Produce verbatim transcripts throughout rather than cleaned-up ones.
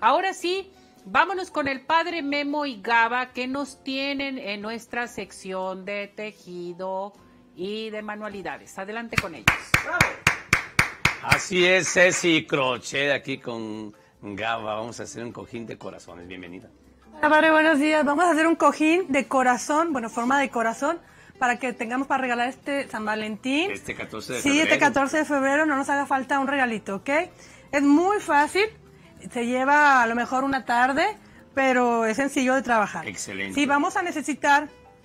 Ahora sí, vámonos con el padre Memo y Gaba, que nos tienen en nuestra sección de tejido y de manualidades. Adelante con ellos. ¡Bravo! Así es, Ceci Crochet, aquí con Gaba. Vamos a hacer un cojín de corazones. Bienvenida. Hola, padre, buenos días. Vamos a hacer un cojín de corazón, bueno, forma de corazón, para que tengamos para regalar este San Valentín. Este catorce de sí, febrero. Sí, este catorce de febrero, no nos haga falta un regalito, ¿ok? Es muy fácil, se lleva a lo mejor una tarde, pero es sencillo de trabajar. Excelente. Sí, vamos a necesitar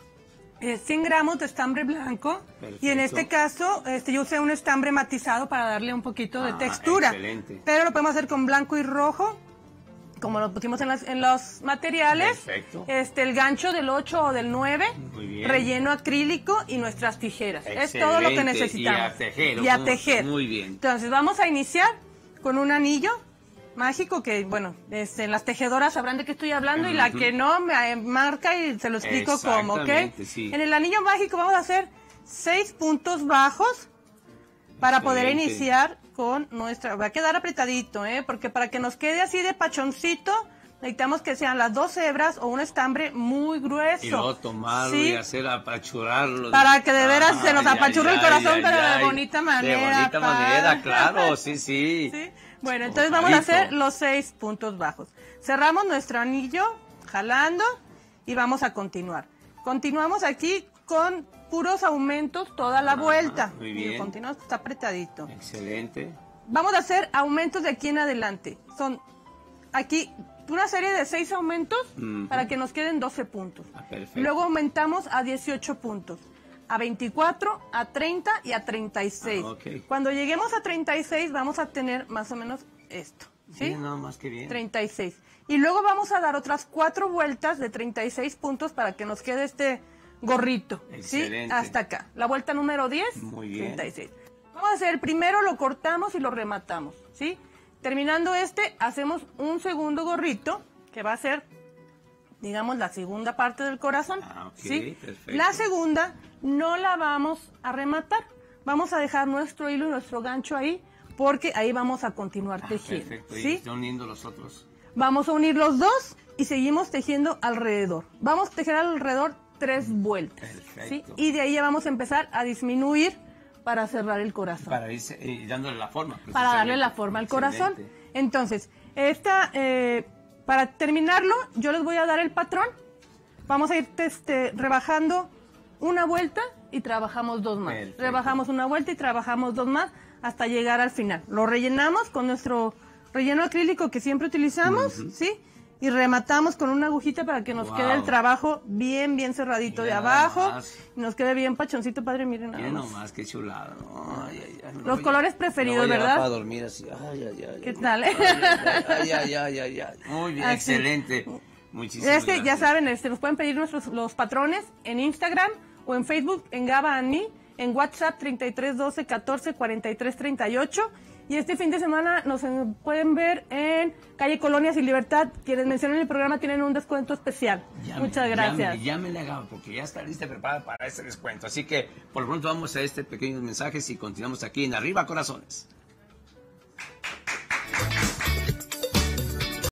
eh, cien gramos de estambre blanco. Perfecto. Y en este caso este, yo usé un estambre matizado para darle un poquito de ah, textura. Excelente. Pero lo podemos hacer con blanco y rojo, como lo pusimos en, las, en los materiales. Perfecto. Este, el gancho del ocho o del nueve, muy bien. Relleno acrílico y nuestras tijeras. Excelente. Es todo lo que necesitamos. Y a tejer. Y a tejer. Muy bien. Entonces vamos a iniciar con un anillo mágico que, bueno, este, las tejedoras sabrán de qué estoy hablando, uh-huh. Y la que no me marca y se lo explico cómo, ¿ok? Sí. En el anillo mágico vamos a hacer seis puntos bajos para Excelente. Poder iniciar con nuestra... Va a quedar apretadito, ¿eh? Porque para que nos quede así de pachoncito, necesitamos que sean las dos hebras o un estambre muy grueso. Y luego tomarlo ¿sí? y hacer apachurarlo. Para que de veras ah, se nos apachurre el corazón, ay, pero ay, de bonita manera. De bonita pa. manera, claro, sí, sí. ¿Sí? Bueno, entonces vamos a hacer los seis puntos bajos. Cerramos nuestro anillo, jalando, y vamos a continuar. Continuamos aquí con puros aumentos toda la Ajá, vuelta. Muy bien. Y continuamos, está apretadito. Excelente. Vamos a hacer aumentos de aquí en adelante. Son aquí una serie de seis aumentos uh-huh. para que nos queden doce puntos. Ah, perfecto. Luego aumentamos a dieciocho puntos. A veinticuatro, a treinta y a treinta y seis. Ah, okay. Cuando lleguemos a treinta y seis vamos a tener más o menos esto. ¿Sí? Bien, no, más que bien. treinta y seis. Y luego vamos a dar otras cuatro vueltas de treinta y seis puntos para que nos quede este gorrito. Excelente. ¿Sí? Hasta acá. La vuelta número diez, muy bien. treinta y seis. Vamos a hacer el primero, lo cortamos y lo rematamos. ¿Sí? Terminando este, hacemos un segundo gorrito que va a ser, digamos, la segunda parte del corazón. Ah, ok, ¿sí? Perfecto. La segunda no la vamos a rematar. Vamos a dejar nuestro hilo y nuestro gancho ahí, porque ahí vamos a continuar ah, tejiendo. Perfecto, ¿sí? Y estoy uniendo los otros. Vamos a unir los dos y seguimos tejiendo alrededor. Vamos a tejer alrededor tres vueltas. Perfecto. ¿sí? Y de ahí ya vamos a empezar a disminuir para cerrar el corazón. Para ir eh, dándole la forma. Para darle la forma al corazón. Entonces, esta, eh, para terminarlo, yo les voy a dar el patrón. Vamos a ir este, rebajando una vuelta y trabajamos dos más. Perfecto. Rebajamos una vuelta y trabajamos dos más hasta llegar al final. Lo rellenamos con nuestro relleno acrílico que siempre utilizamos, uh-huh. ¿sí? Y rematamos con una agujita para que nos wow. quede el trabajo bien, bien cerradito Mira de abajo. Y nos quede bien pachoncito, padre, miren nada más. Miren nomás, qué chulada. No, ay, ay, ay, Los colores a, preferidos, ¿verdad? Para dormir así. Ay, ay, ay, ¿Qué tal? Eh? Ay, ay, ay, ay, ay. Muy bien, así. Excelente. Muchísimas Es que gracias. ya saben, este, nos pueden pedir nuestros los patrones en Instagram o en Facebook, en Gaba and Me, en WhatsApp treinta y tres doce catorce cuarenta y tres treinta y ocho. Y este fin de semana nos pueden ver en Calle Colonias y Libertad. Quienes mencionan el programa tienen un descuento especial. Llame, Muchas gracias. Ya me la hago porque ya está lista y preparada para este descuento. Así que por lo pronto vamos a este pequeños mensajes y continuamos aquí en Arriba Corazones.